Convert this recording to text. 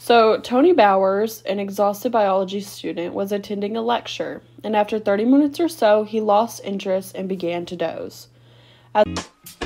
So Tony Bowers, an exhausted biology student, was attending a lecture, and after 30 minutes or so, he lost interest and began to doze. As